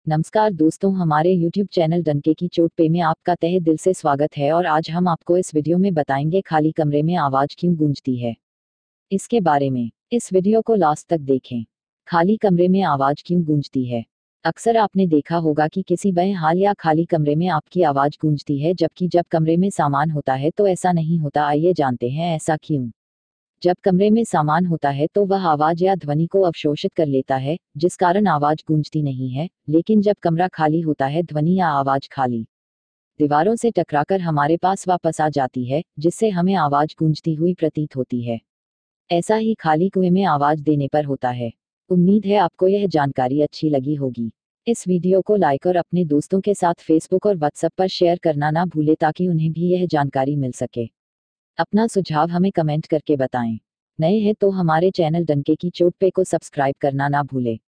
नमस्कार दोस्तों, हमारे YouTube चैनल डंके की चोट पे में आपका तहे दिल से स्वागत है और आज हम आपको इस वीडियो में बताएंगे खाली कमरे में आवाज क्यों गूंजती है। इसके बारे में इस वीडियो को लास्ट तक देखें। खाली कमरे में आवाज क्यों गूंजती है। अक्सर आपने देखा होगा कि किसी बेहाल या खाली कमरे में आपकी आवाज गूंजती है, जबकि जब कमरे में सामान होता है तो ऐसा नहीं होता। आइए जानते हैं ऐसा क्यों। जब कमरे में सामान होता है तो वह आवाज या ध्वनि को अवशोषित कर लेता है, जिस कारण आवाज गूंजती नहीं है। लेकिन जब कमरा खाली होता है, ध्वनि या आवाज खाली दीवारों से टकराकर हमारे पास वापस आ जाती है, जिससे हमें आवाज गूंजती हुई प्रतीत होती है। ऐसा ही खाली कुएं में आवाज देने पर होता है। उम्मीद है आपको यह जानकारी अच्छी लगी होगी। इस वीडियो को लाइक और अपने दोस्तों के साथ फेसबुक और व्हाट्सएप पर शेयर करना ना भूले, ताकि उन्हें भी यह जानकारी मिल सके। अपना सुझाव हमें कमेंट करके बताएं। नए हैं तो हमारे चैनल डंके की चोट पे को सब्सक्राइब करना ना भूले।